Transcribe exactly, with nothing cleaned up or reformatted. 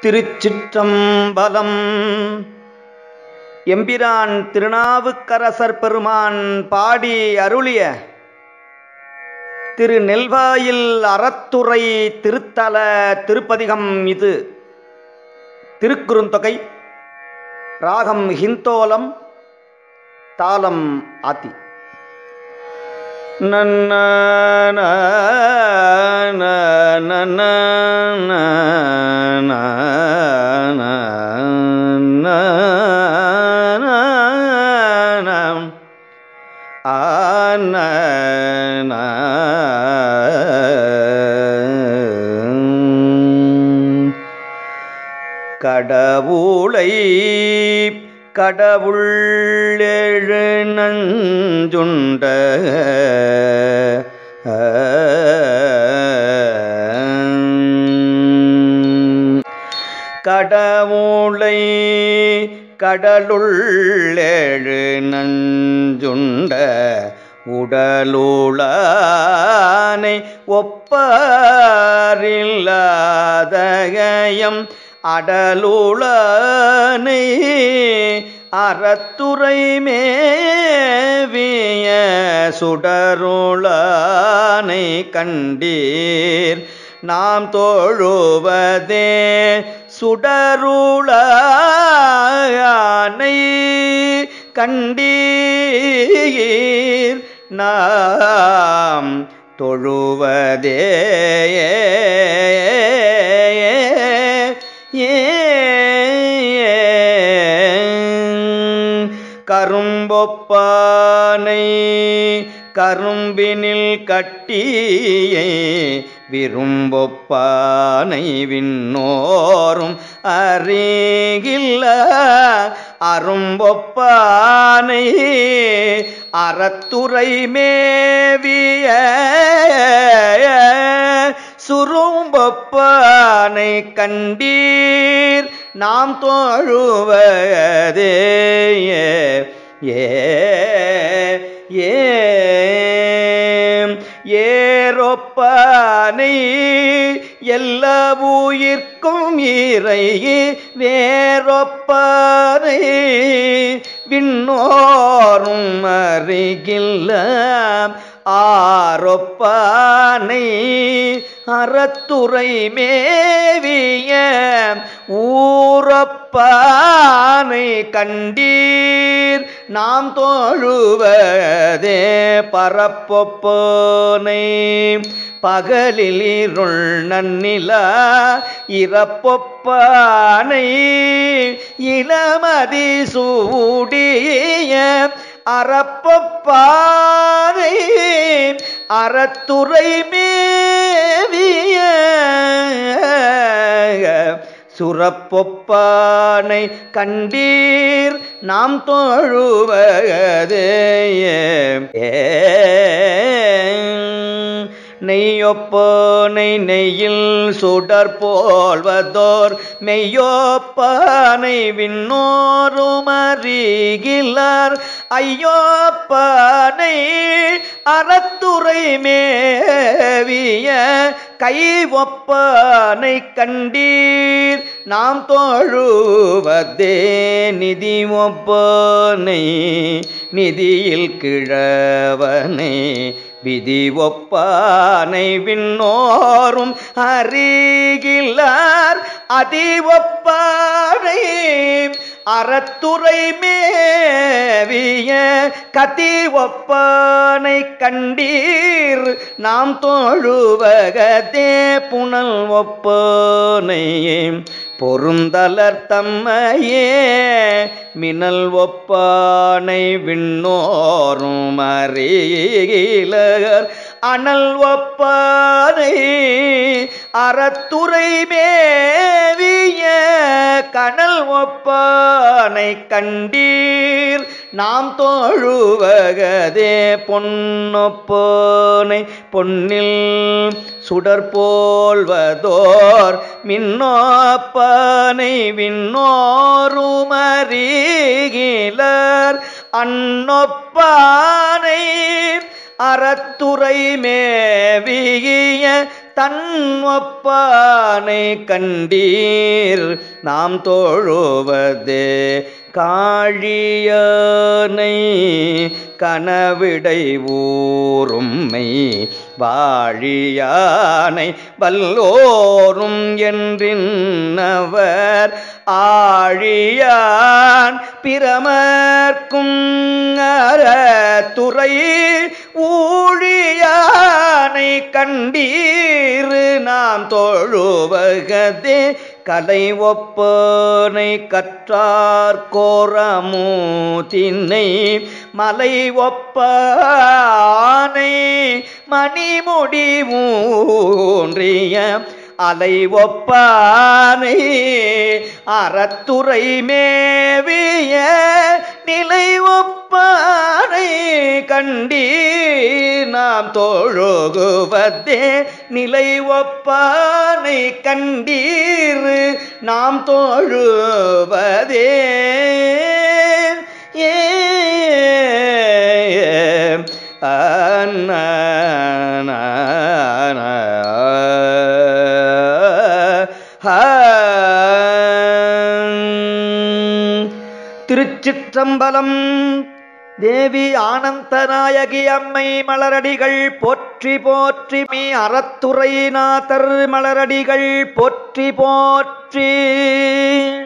திருச்சிற்றம்பலம். எம்பிரான் திருநாவுக்கரசர் பெருமான் பாடி அருளிய திரு நெல்வாயில் அறத்துறை திருத்தல திருப்பதிகம் இது. திருக்குறுந்தொகை, ராகம் ஹிந்தோலம், தாளம் ஆதி. நன்ன கடவுளை கடவுள் எழு நஞ்சுண்ட கடவுளை கடலுள் எழு நஞ்சுண்ட உடலுளானை ஒப்பாரில்லாதயம் அடலுளானை அறத்துறை மேவிய சுடருளானை கண்டீர் நாம் தோழுவதே சுடருளானை கண்டீர் நாம் தொழுவதே கரும்பொப்பானை கரும்பினில் கட்டியை விரும்பொப்பானை விண்ணோரும் அருகில்ல அரும்பொப்பானை அறத்துறை மேவிய சுரும்பொப்பானை கண்டீர் நாம் தோழுவதே ஏ ஏ ஏரொப்பானை எல்லா உயிர்க்கும் இறை வேறொப்பானை விண்ணோரும் அருகில்ல ஆரொப்பானை அறத்துறை மேவிய ஊரொப்பானை கண்டீர் நாம் தோழுவதே பரப்பொப்பானை பகலில் இருள் நன்னிலா இறப்பொப்பானை இளமதி சூடிய அறப்பொப்பானை அறத்துறை மேவிய சுரப்பொப்பானை கண்டீர் நாம் தோழுவதே நெய்யொப்பானை நெய்யில் சுடர் போல்வதோர் மெய்யொப்பானை விண்ணோரும் அருகிலார் ஐயோப்பானை அறத்துறை மேவிய கை ஒப்பானை கண்டீர் நாம் தோழுவதே நிதி ஒப்பானை நிதியில் கிழவனை விதி ஒப்பானை விண்ணோரும் அருகிலார் அதி ஒப்பானை அறத்துறை மேவிய கதி ஒப்பானை கண்டீர் நாம் தோழுவதே புனல் ஒப்பானை பொருந்தலர் தம்மையே மினல் ஒப்பானை விண்ணோரும் அருகிலர் அனல் ஒப்பானை அறத்துறை மேவிய கனல் ஒப்பானை கண்டீர் நாம் தோழுவதே பொன்னொப்பானை பொன்னில் சுடர் போல்வதோர் மின்னொப்பானை விண்ணோரும் அருகிலர் அன்னொப்பானை அறத்துறை மேவிய தன் ஒப்பானை கண்டீர் நாம் தோழுவதே காழியானை கனவிடை ஊரும்மை வாழியானை வல்லோரும் என்றின்னவர் ஆழியான் பிரமர்க்கும் அறத்துறை ஊழியானை கண்டீர் நாம் தோழுவகதே கலை ஒப்பனை கற்றார் கோரமூதினை மலை ஒப்பானை மணிமுடி ஊன்றிய அலை ஒப்பானை அறத்துறை மேவிய நிலை ஒப்பானை கண்டீர் நாம் தோழுகுவதே நிலை ஒப்பானை கண்டீர் நாம் தோழுவதே ஏ திருச்சிற்றம்பலம். தேவி ஆனந்தநாயகி அம்மை மலரடிகள் போற்றி போற்றி. மீ அறத்துறைநாதர் மலரடிகள் போற்றி போற்றி.